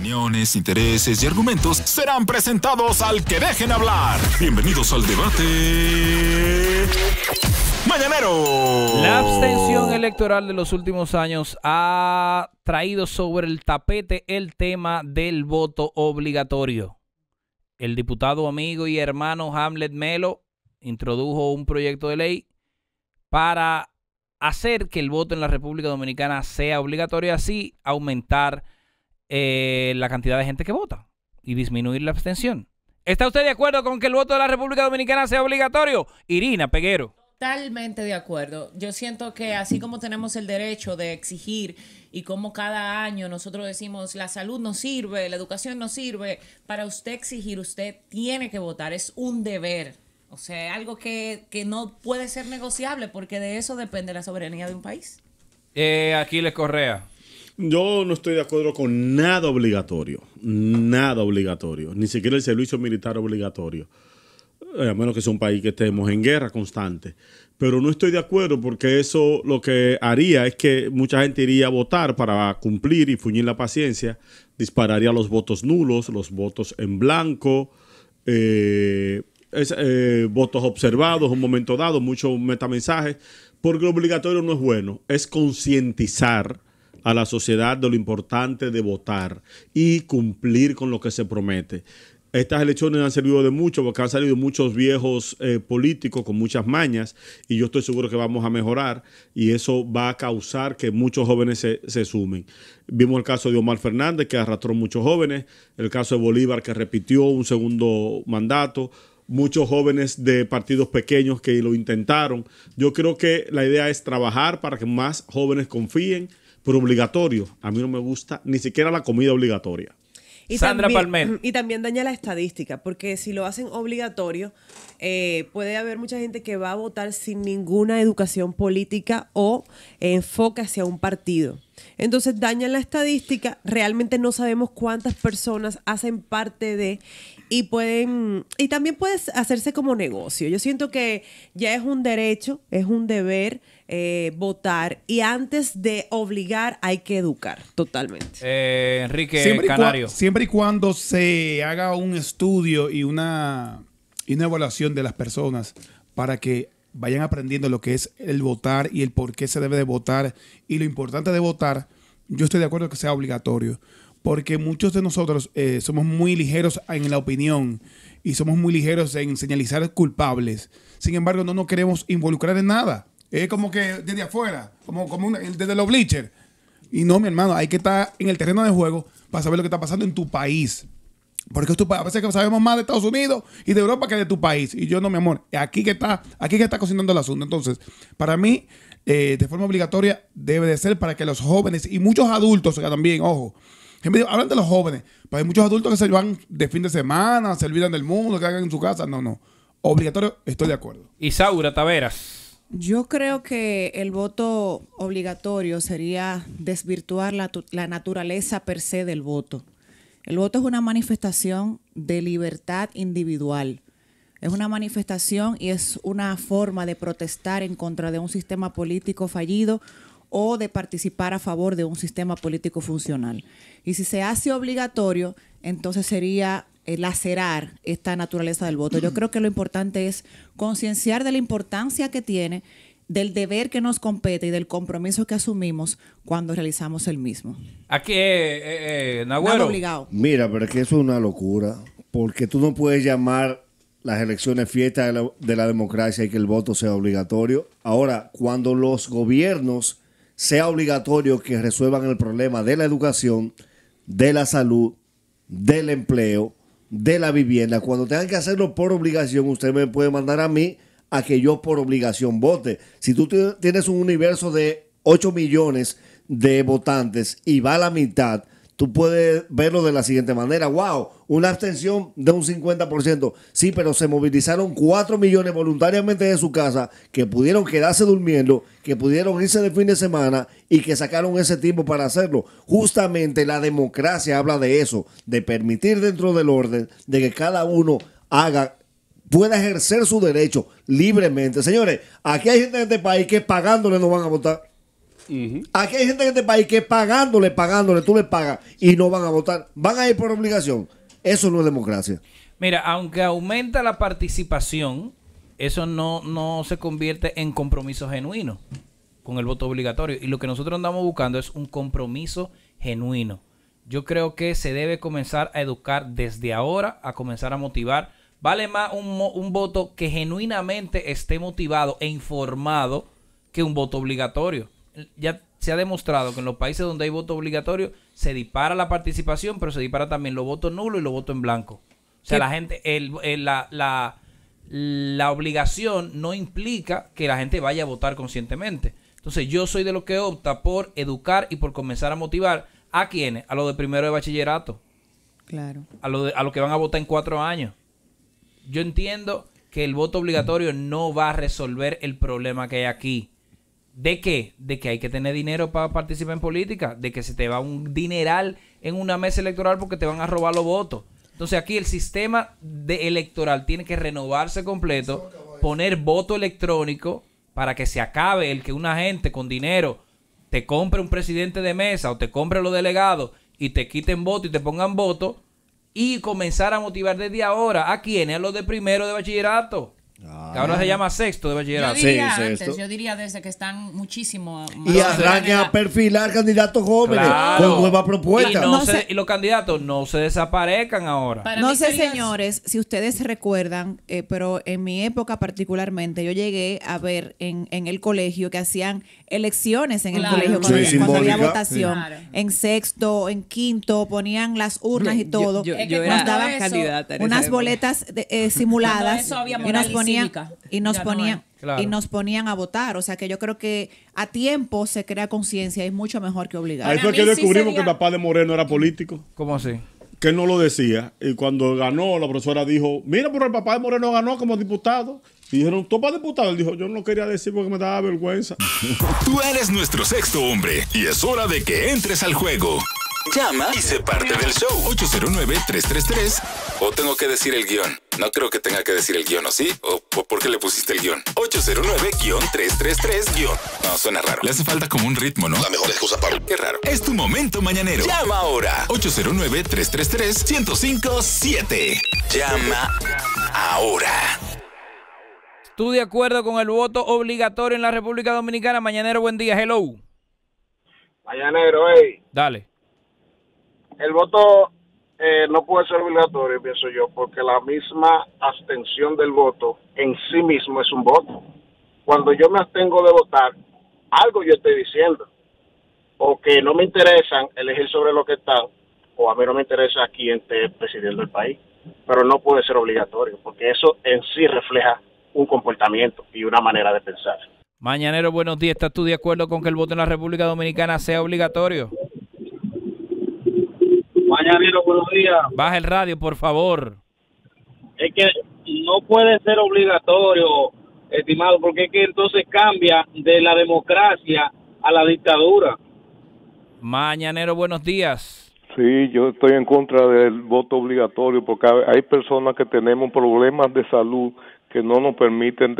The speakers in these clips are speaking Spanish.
Opiniones, intereses y argumentos serán presentados al que dejen hablar. Bienvenidos al debate mañanero. La abstención electoral de los últimos años ha traído sobre el tapete el tema del voto obligatorio. El diputado amigo y hermano Hamlet Melo introdujo un proyecto de ley para hacer que el voto en la República Dominicana sea obligatorio y así aumentar la cantidad de gente que vota y disminuir la abstención. ¿Está usted de acuerdo con que el voto de la República Dominicana sea obligatorio? Irina Peguero. Totalmente de acuerdo. Yo siento que así como tenemos el derecho de exigir y como cada año nosotros decimos la salud no sirve, la educación no sirve, para usted exigir, usted tiene que votar, es un deber. O sea, algo que no puede ser negociable porque de eso depende la soberanía de un país. Aquiles Correa. Yo no estoy de acuerdo con nada obligatorio, ni siquiera el servicio militar obligatorio, a menos que sea un país que estemos en guerra constante. Pero no estoy de acuerdo porque eso lo que haría es que mucha gente iría a votar para cumplir y fuñir la paciencia, dispararía los votos nulos, los votos en blanco, votos observados en un momento dado, muchos metamensajes, porque lo obligatorio no es bueno, es concientizar a la sociedad de lo importante de votar y cumplir con lo que se promete. Estas elecciones han servido de mucho porque han salido muchos viejos políticos con muchas mañas y yo estoy seguro que vamos a mejorar y eso va a causar que muchos jóvenes se sumen. Vimos el caso de Omar Fernández que arrastró muchos jóvenes, el caso de Bolívar que repitió un segundo mandato, muchos jóvenes de partidos pequeños que lo intentaron. Yo creo que la idea es trabajar para que más jóvenes confíen, pero obligatorio. A mí no me gusta ni siquiera la comida obligatoria. Y Sandra también, Palmer. Y también daña la estadística, porque si lo hacen obligatorio, puede haber mucha gente que va a votar sin ninguna educación política o enfoque hacia un partido. Entonces dañan la estadística, realmente no sabemos cuántas personas hacen parte de y también puede hacerse como negocio. Yo siento que ya es un derecho, es un deber votar y antes de obligar hay que educar totalmente. Enrique Canario. Siempre y cuando se haga un estudio y una evaluación de las personas para que vayan aprendiendo lo que es el votar y el por qué se debe de votar y lo importante de votar, yo estoy de acuerdo que sea obligatorio. Porque muchos de nosotros somos muy ligeros en la opinión y somos muy ligeros en señalizar culpables. Sin embargo, no nos queremos involucrar en nada. Es como que desde afuera, desde los bleachers. Y no, mi hermano, hay que estar en el terreno de juego para saber lo que está pasando en tu país. Porque a veces sabemos más de Estados Unidos y de Europa que de tu país. Y yo no, mi amor, aquí que está cocinando el asunto. Entonces, para mí, de forma obligatoria, debe de ser para que los jóvenes y muchos adultos también, ojo, hablan de los jóvenes, pero hay muchos adultos que se van de fin de semana, se olvidan del mundo, que hagan en su casa. No. Obligatorio, estoy de acuerdo. Isaura Taveras. Yo creo que el voto obligatorio sería desvirtuar la naturaleza per se del voto. El voto es una manifestación de libertad individual. Es una manifestación y es una forma de protestar en contra de un sistema político fallido o de participar a favor de un sistema político funcional. Y si se hace obligatorio, entonces sería lacerar esta naturaleza del voto. Yo creo que lo importante es concienciar de la importancia que tiene, del deber que nos compete y del compromiso que asumimos cuando realizamos el mismo. Aquí, Nagüero. Nada obligado. Mira, pero es que eso es una locura, porque tú no puedes llamar las elecciones fiesta de la democracia y que el voto sea obligatorio. Ahora, cuando los gobiernos sea obligatorio que resuelvan el problema de la educación, de la salud, del empleo, de la vivienda, cuando tengan que hacerlo por obligación, usted me puede mandar a mí a que yo por obligación vote. Si tú tienes un universo de 8 millones de votantes y va a la mitad, tú puedes verlo de la siguiente manera. ¡Wow! Una abstención de un 50%. Sí, pero se movilizaron 4 millones voluntariamente de su casa que pudieron quedarse durmiendo, que pudieron irse de fin de semana y que sacaron ese tiempo para hacerlo. Justamente la democracia habla de eso, de permitir dentro del orden, de que cada uno pueda ejercer su derecho libremente. Señores, aquí hay gente en este país que pagándole no van a votar. Aquí hay gente en este país que pagándole, tú le pagas y no van a votar. Van a ir por obligación. Eso no es democracia. Mira, aunque aumenta la participación, eso no se convierte en compromiso genuino con el voto obligatorio. Y lo que nosotros andamos buscando es un compromiso genuino. Yo creo que se debe comenzar a educar desde ahora, a comenzar a motivar. Vale más un voto que genuinamente esté motivado e informado que un voto obligatorio. Ya se ha demostrado que en los países donde hay voto obligatorio se dispara la participación, pero se dispara también los votos nulos y los votos en blanco. O sea, la gente, la obligación no implica que la gente vaya a votar conscientemente. Entonces yo soy de los que opta por educar y por comenzar a motivar a quienes, a los de primero de bachillerato, Claro. a los que van a votar en 4 años. Yo entiendo que el voto obligatorio no va a resolver el problema que hay aquí. ¿De qué? De que hay que tener dinero para participar en política, de que se te va un dineral en una mesa electoral porque te van a robar los votos. Entonces aquí el sistema electoral tiene que renovarse completo, poner voto electrónico para que se acabe el que una gente con dinero te compre un presidente de mesa o te compre los delegados y te quiten voto y te pongan voto, y comenzar a motivar desde ahora a quienes, a los de primero de bachillerato. Que ahora se llama sexto de bachillerato. Yo diría desde que están muchísimo y arranquen a perfilar candidatos jóvenes con nuevas propuestas. Y los candidatos no se desaparezcan ahora. No sé, señores, si ustedes recuerdan, pero en mi época particularmente, yo llegué a ver en el colegio que hacían elecciones en el colegio cuando había votación. Claro. En sexto, en quinto, ponían las urnas y todo. Yo nos era daban candidata en unas esa época. boletas simuladas eso había y moral nos y ponían cívica. y nos Ya no ponían hay. Claro. y nos ponían a votar. O sea que yo creo que a tiempo se crea conciencia y es mucho mejor que obligar. Ahí fue Para que mí sí descubrimos sería- que el papá de Moreno era político. ¿Cómo así? Que él no lo decía. Y cuando ganó, la profesora dijo, mira, pero el papá de Moreno ganó como diputado. Y dijeron, ¿tú para diputado? Él dijo, yo no lo quería decir porque me daba vergüenza. Tú eres nuestro sexto hombre y es hora de que entres al juego. Llama y sé parte del show. 809-333. O tengo que decir el guión. No creo que tenga que decir el guión, ¿o sí? ¿O por qué le pusiste el guión? 809-333-. No, suena raro. Le hace falta como un ritmo, ¿no? La mejor excusa para... Qué raro. Es tu momento mañanero. Llama ahora. 809-333-1057. Llama ahora. ¿Tú de acuerdo con el voto obligatorio en la República Dominicana? Mañanero, buen día. Hello. Mañanero, hey, Dale. el voto no puede ser obligatorio, pienso yo, porque la misma abstención del voto en sí mismo es un voto. Cuando yo me abstengo de votar, algo yo estoy diciendo, o que no me interesan elegir sobre lo que están, o a mí no me interesa quién esté presidiendo el país, pero no puede ser obligatorio, porque eso en sí refleja un comportamiento y una manera de pensar. Mañanero, buenos días. ¿Estás tú de acuerdo con que el voto en la República Dominicana sea obligatorio? Mañanero, buenos días. Baja el radio, por favor. Es que no puede ser obligatorio, estimado, porque es que entonces cambia de la democracia a la dictadura. Mañanero, buenos días. Sí, yo estoy en contra del voto obligatorio porque hay personas que tenemos problemas de salud que no nos permiten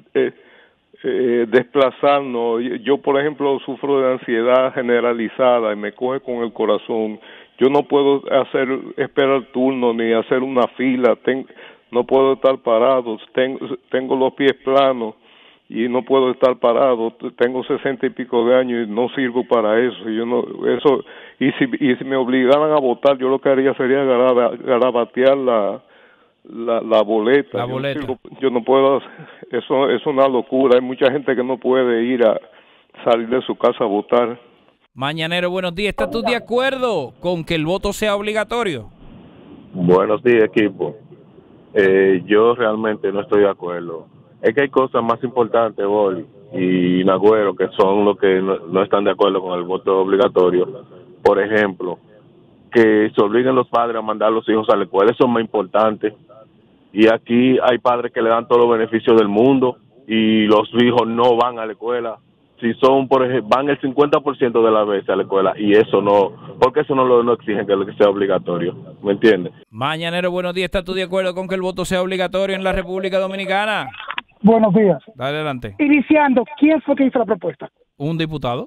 desplazarnos. Yo, por ejemplo, sufro de ansiedad generalizada y me coge con el corazón. Yo no puedo esperar turno ni hacer una fila. No puedo estar parado. Tengo los pies planos y no puedo estar parado. Tengo 60 y pico de años y no sirvo para eso. Y si me obligaran a votar, yo lo que haría sería garabatear la boleta. La boleta. Yo no puedo, eso es una locura. Hay mucha gente que no puede ir a salir de su casa a votar. Mañanero, buenos días. ¿Estás tú de acuerdo con que el voto sea obligatorio? Buenos días, equipo. Yo realmente no estoy de acuerdo. Es que hay cosas más importantes, Boli y Nagüero, que son los que no están de acuerdo con el voto obligatorio. Por ejemplo, que se obliguen los padres a mandar a los hijos a la escuela. Eso es más importante. Y aquí hay padres que le dan todos los beneficios del mundo y los hijos no van a la escuela. Si son, por ejemplo, van el 50% de las veces a la escuela y eso no, porque eso no exigen que sea obligatorio, ¿me entiendes? Mañanero, buenos días. ¿Estás tú de acuerdo con que el voto sea obligatorio en la República Dominicana? Buenos días. Dale adelante. Iniciando, ¿quién fue que hizo la propuesta? ¿Un diputado?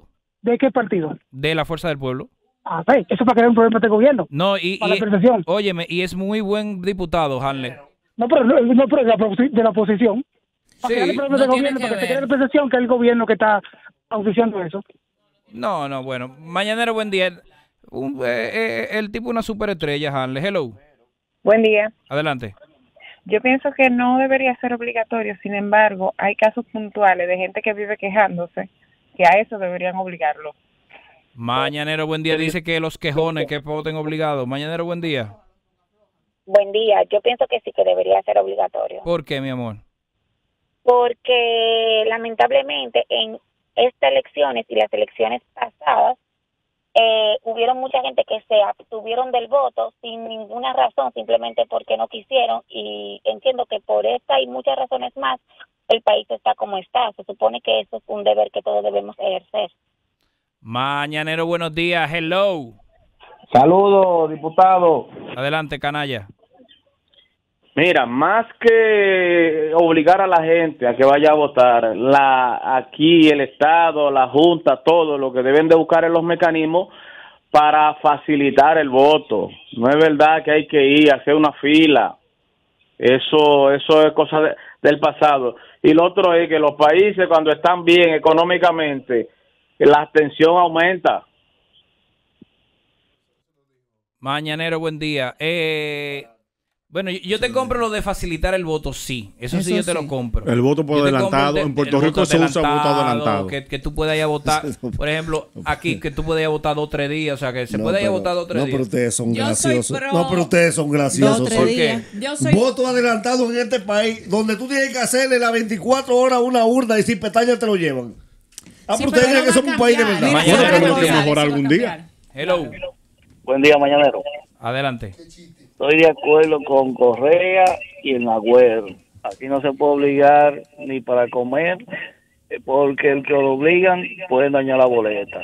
¿De qué partido? De la Fuerza del Pueblo. Ah, pues, eso para crear un problema de este gobierno. No, para la percepción. Óyeme, y es muy buen diputado, Hanley. No, pero de la oposición. Para crear el problema de gobierno, para que se cree la percepción que es el gobierno que está auspiciando eso. No, bueno. Mañanero, buen día. El tipo una superestrella, Hanley. Hello. Buen día. Adelante. Yo pienso que no debería ser obligatorio, sin embargo, hay casos puntuales de gente que vive quejándose, que a eso deberían obligarlo. Mañanero, buen día. Dice que los quejones que voten obligados. Mañanero, buen día. Buen día. Yo pienso que sí que debería ser obligatorio. ¿Por qué, mi amor? Porque lamentablemente en estas elecciones y las elecciones pasadas hubieron mucha gente que se abstuvieron del voto sin ninguna razón, simplemente porque no quisieron, y entiendo que por esta y muchas razones más el país está como está. Se supone que eso es un deber que todos debemos ejercer. Mañanero, buenos días. Hello. Saludos, diputado. Adelante, canalla. Mira, más que obligar a la gente a que vaya a votar, aquí el Estado, la Junta, todo lo que deben de buscar es los mecanismos para facilitar el voto. No es verdad que hay que ir a hacer una fila. Eso es cosa del pasado. Y lo otro es que los países, cuando están bien económicamente, la abstención aumenta. Mañanero, buen día. Bueno, yo te compro lo de facilitar el voto, sí. Eso sí yo te lo compro. El voto por adelantado. En Puerto Rico se usa voto adelantado. Que tú puedas ir a votar. Por ejemplo, aquí que tú puedas ir a votar 2 o 3 días. O sea, que se puede ir a votar 2 o 3 días. No, pero ustedes son graciosos. No, pero ustedes son graciosos. ¿Por qué? Voto adelantado en este país, donde tú tienes que hacerle las 24 horas una urna y sin pestañas te lo llevan. Pero ustedes creen que somos un país de verdad. Mañana tenemos que mejorar algún día. Hello. Buen día, mañanero. Adelante. Estoy de acuerdo con Correa y el Nagüero. Aquí no se puede obligar ni para comer, porque el que lo obligan puede dañar la boleta.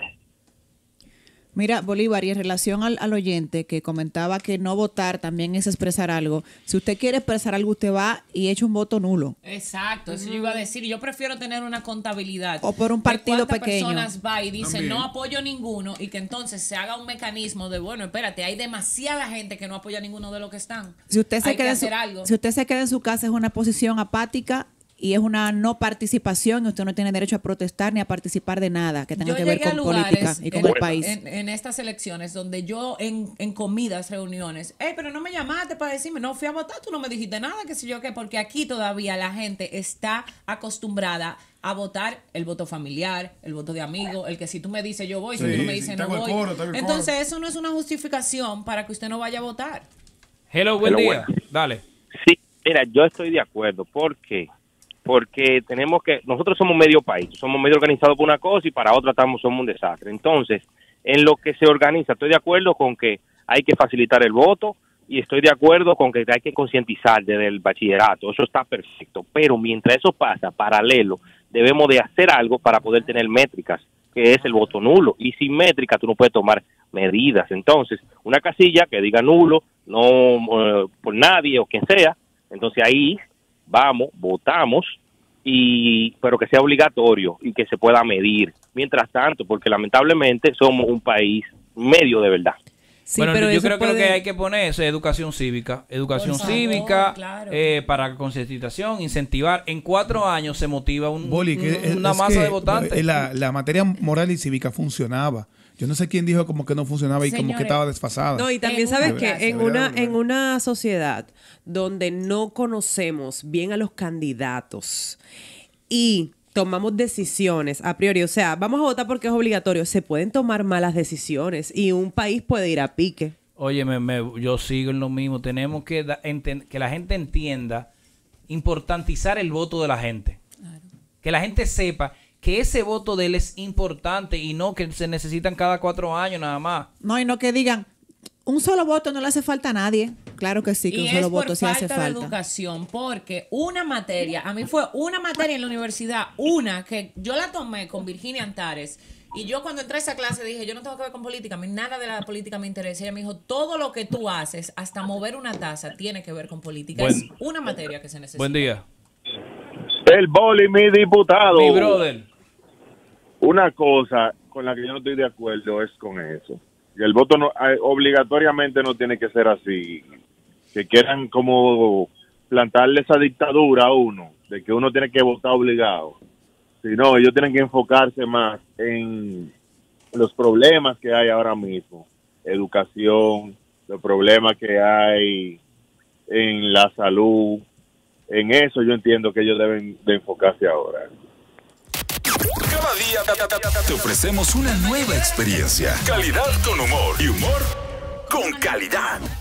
Mira, Bolívar, y en relación al oyente que comentaba que no votar también es expresar algo. Si usted quiere expresar algo, usted va y echa un voto nulo. Exacto, eso yo iba a decir. Yo prefiero tener una contabilidad. O por un partido pequeño. Personas va y dice no apoyo ninguno, y que entonces se haga un mecanismo de, bueno, espérate, hay demasiada gente que no apoya ninguno de los que están. Si usted hay que hacer algo. Si usted se queda en su casa, es una posición apática y es una no participación, y usted no tiene derecho a protestar ni a participar de nada que tenga que ver con política y con el país. En estas elecciones donde yo en comidas, reuniones, pero no me llamaste para decirme, no fui a votar, tú no me dijiste nada, qué sé yo qué, porque aquí todavía la gente está acostumbrada a votar el voto familiar, el voto de amigo, el que si tú me dices yo voy, si tú no me dices no voy. Entonces eso no es una justificación para que usted no vaya a votar. Hello, buen día. Dale. Sí, mira, yo estoy de acuerdo. ¿Por qué? Porque nosotros somos medio país, somos medio organizados por una cosa y para otra somos un desastre. Entonces, en lo que se organiza, estoy de acuerdo con que hay que facilitar el voto y estoy de acuerdo con que hay que concientizar desde el bachillerato, eso está perfecto. Pero mientras eso pasa, paralelo, debemos de hacer algo para poder tener métricas, que es el voto nulo. Y sin métrica tú no puedes tomar medidas. Entonces, una casilla que diga nulo, no por nadie o quien sea, entonces ahí vamos, votamos, pero que sea obligatorio y que se pueda medir. Mientras tanto, porque lamentablemente somos un país medio de verdad. Sí, bueno, pero yo creo que lo que hay que poner es educación cívica. Educación cívica, claro. Para concientización, incentivar. En 4 años se motiva una masa de votantes. La materia moral y cívica funcionaba. Yo no sé quién dijo como que no funcionaba y como que estaba desfasada. No, y también sabes que en una sociedad donde no conocemos bien a los candidatos y tomamos decisiones a priori, o sea, vamos a votar porque es obligatorio, se pueden tomar malas decisiones y un país puede ir a pique. Oye, yo sigo en lo mismo. Tenemos que que la gente entienda, importantizar el voto de la gente. Claro. Que la gente sepa que ese voto de él es importante y no que se necesitan cada 4 años nada más. No, y no que digan, un solo voto no le hace falta a nadie. Claro que sí, que un solo voto sí hace falta. Y es por falta de educación, porque una materia, a mí fue una materia en la universidad, una que yo la tomé con Virginia Antares, y yo cuando entré a esa clase dije, yo no tengo que ver con política, a mí nada de la política me interesa. Ella me dijo, todo lo que tú haces, hasta mover una taza, tiene que ver con política. Es una materia que se necesita. Buen día. El boli, mi diputado. Mi brother. Una cosa, con la que yo no estoy de acuerdo es con eso. Y el voto no, obligatoriamente no tiene que ser así. Que quieran como plantarle esa dictadura a uno, de que uno tiene que votar obligado. Sino ellos tienen que enfocarse más en los problemas que hay ahora mismo. Educación, los problemas que hay en la salud. En eso yo entiendo que ellos deben de enfocarse ahora. Cada día te ofrecemos una nueva experiencia. Calidad con humor y humor con calidad.